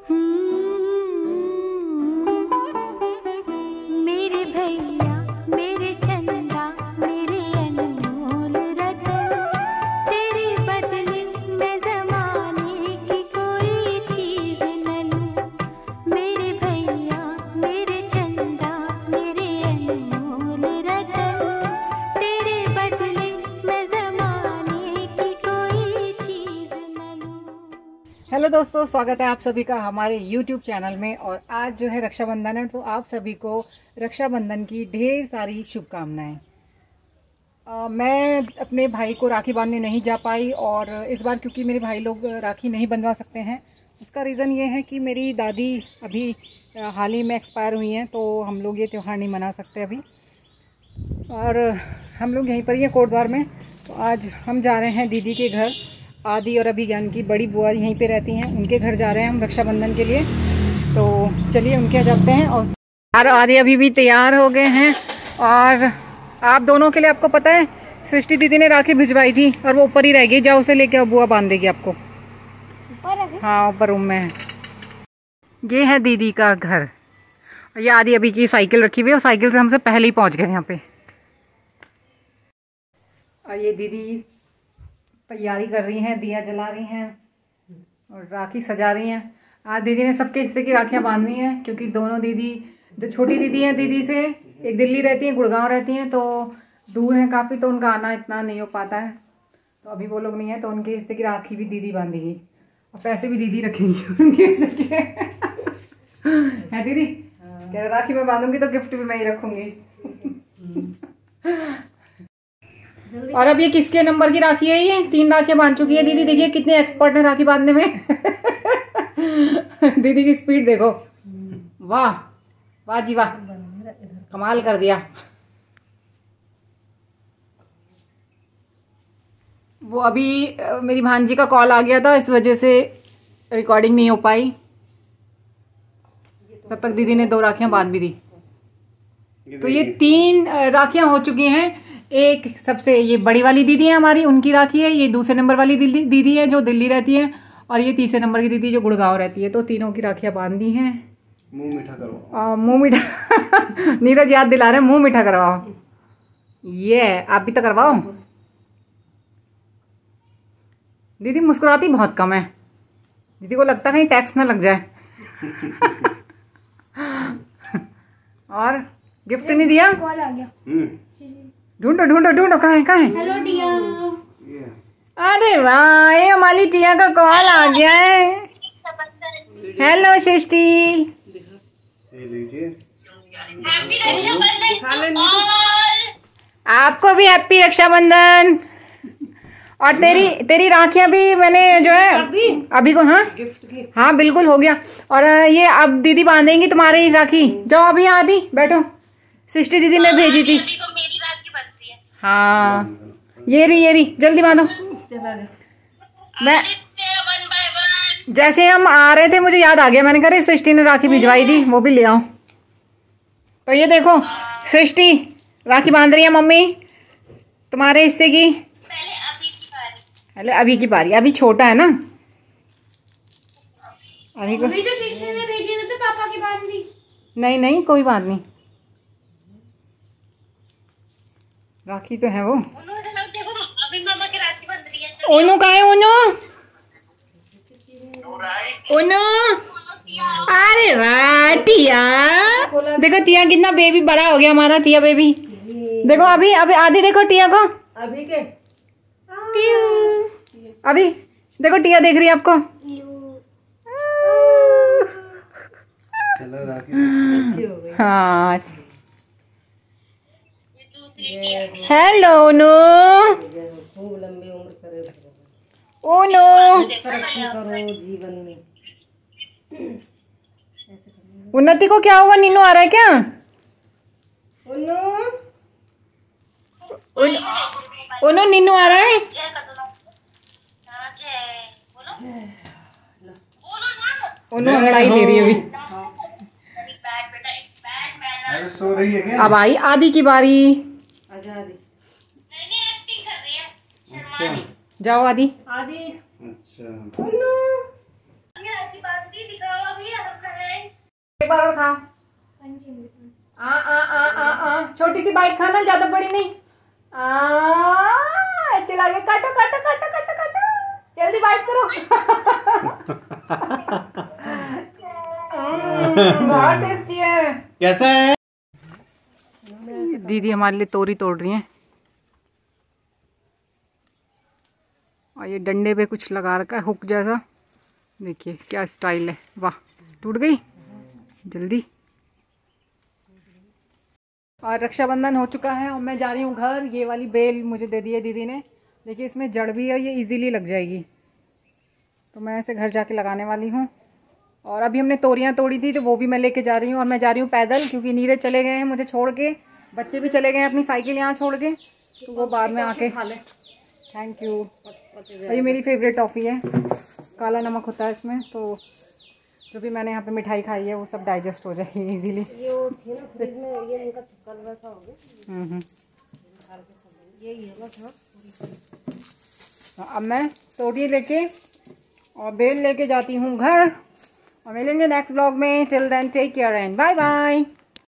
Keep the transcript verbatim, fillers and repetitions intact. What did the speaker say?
Hello दोस्तों, स्वागत है आप सभी का हमारे यूट्यूब चैनल में। और आज जो है रक्षाबंधन है, तो आप सभी को रक्षाबंधन की ढेर सारी शुभकामनाएं। मैं अपने भाई को राखी बांधने नहीं जा पाई, और इस बार क्योंकि मेरे भाई लोग राखी नहीं बंधवा सकते हैं, उसका रीज़न ये है कि मेरी दादी अभी हाल ही में एक्सपायर हुई हैं, तो हम लोग ये त्यौहार नहीं मना सकते अभी। और हम लोग यहीं पर ही हैं कोटद्वार में। तो आज हम जा रहे हैं दीदी के घर। आदि और अभिज्ञान की बड़ी बुआ यहीं पे रहती हैं, उनके घर जा रहे हैं हम रक्षाबंधन के लिए। तो चलिए उनके यहाँ जाते हैं। और आदि अभी भी तैयार हो गए हैं। और आप दोनों के लिए, आपको पता है सृष्टि दीदी ने राखी भिजवाई थी और वो ऊपर ही रह गई। जाओ उसे लेके बुआ बांध देगी आपको। हाँ, ऊपर रूम में है। ये है दीदी का घर। ये आदि अभी की साइकिल रखी हुई है और साइकिल से हमसे पहले ही पहुँच गए यहाँ पे। और ये दीदी तैयारी कर रही हैं, दिया जला रही हैं और राखी सजा रही हैं। आज दीदी ने सबके हिस्से की राखियां बांधनी हैं, क्योंकि दोनों दीदी, जो छोटी दीदी हैं दीदी से, एक दिल्ली रहती है, गुड़गांव रहती हैं, तो दूर हैं काफ़ी, तो उनका आना इतना नहीं हो पाता है। तो अभी वो लोग नहीं है, तो उनके हिस्से की राखी भी दीदी बांधेगी और पैसे भी दीदी रखेंगी उनके हिस्से के। है दीदी? कह राखी में बांधूंगी तो गिफ्ट भी मैं ही रखूंगी। और अब ये किसके नंबर की राखी है? ये तीन राखियां बांध चुकी है दीदी। देखिए कितने एक्सपर्ट है राखी बांधने में। दीदी की स्पीड देखो, वाह वाह जी वाह, कमाल कर दिया। वो अभी मेरी भांजी का कॉल आ गया था, इस वजह से रिकॉर्डिंग नहीं हो पाई। तब तक दीदी ने दो राखियां बांध भी दी। तो ये तीन राखियां हो चुकी हैं। एक सबसे ये बड़ी वाली दीदी है हमारी, उनकी राखी है। ये दूसरे नंबर वाली दीदी दीदी है जो दिल्ली रहती है, और ये तीसरे नंबर की दीदी जो गुड़गांव रहती है। तो तीनों की राखियां बांध दी हैं। मुंह मीठा करो। मुंह मीठा। नीरज याद दिला रहे, मुंह मीठा करवाओ। ये आप भी तो करवाओ। दीदी मुस्कुराती बहुत कम है। दीदी को लगता नहीं टैक्स ना लग जाए। और गिफ्ट नहीं दिया? कॉल आ गया। ढूंढो ढूंढो ढूंढो, कहाँ है कहाँ है? हेलो टिया। अरे वाह, ये हमारी टिया का कॉल आ गया है। हेलो सृष्टि। आपको भी हैप्पी रक्षाबंधन। और तेरी तेरी राखियां भी मैंने जो है अभी को, हाँ हाँ बिल्कुल हो गया। और ये अब दीदी बांधेंगी तुम्हारी ही राखी। जाओ अभी आदि बैठो। सृष्टि दीदी ने भेजी थी। हाँ ये रही ये रही, जल्दी बांधो। मैं जैसे हम आ रहे थे मुझे याद आ गया, मैंने कहा सृष्टि ने राखी भिजवाई थी, वो भी ले आओ। तो ये देखो सृष्टि राखी बांध रही है मम्मी तुम्हारे हिस्से की। पहले अभी की बारी। अभी छोटा है ना, अभी को तो सृष्टि ने भेजी तो पापा की बात नहीं। नहीं नहीं कोई बात नहीं, राखी तो है वो। ओनू का है? ओनू ओनू, अरे वाह टिया। देखो टिया कितना बेबी बड़ा हो गया हमारा, टिया बेबी। देखो अभी अभी आदि देखो टिया को। अभी के अभी देखो टिया देख रही है आपको। हाँ हेलो ओनू। ओनू उन्नति को क्या हुआ? नीनू आ रहा है क्या? ओनू ओनू नीनू आ रहा है। ओनू अंगड़ाई ले रही है अभी। सो रही है क्या? अब आई आदि की बारी। अच्छा। जाओ आदि। आदि अच्छा। बार और खा। आ आ आ आ आ छोटी सी बाइट खाना, ज्यादा बड़ी नहीं। आ चला गया, काटो काटो काटो काटो काटो, जल्दी बाइट करो। बहुत टेस्टी है। कैसा है? दीदी हमारे लिए तोरी तोड़ रही हैं और ये डंडे पे कुछ लगा रखा है हुक जैसा। देखिए क्या स्टाइल है, वाह टूट गई जल्दी। और रक्षाबंधन हो चुका है और मैं जा रही हूँ घर। ये वाली बेल मुझे दे दी है दीदी ने। देखिए इसमें जड़ भी है, ये इजीली लग जाएगी, तो मैं इसे घर जाके लगाने वाली हूँ। और अभी हमने तोरियाँ तोड़ी थी तो वो भी मैं लेके जा रही हूँ। और मैं जा रही हूँ पैदल, क्योंकि नीरज चले गए हैं मुझे छोड़ के, बच्चे भी चले गए हैं अपनी साइकिल यहाँ छोड़ के, तो वो बाद में आके खा ले। Thank you. ये मेरी फेवरेट टॉफ़ी है, काला नमक होता है इसमें, तो जो भी मैंने यहाँ पे मिठाई खाई है वो सब डाइजेस्ट हो जाएगी इजीली। ये वो थे ना फ्रिज में, ये इनका छक्कर वैसा हो गया। हम्म ये ही है बस। अब मैं तोड़ी लेके और बेल लेके जाती हूँ घर, और मिलेंगे नेक्स्ट ब्लॉग में। Till then take care and bye bye.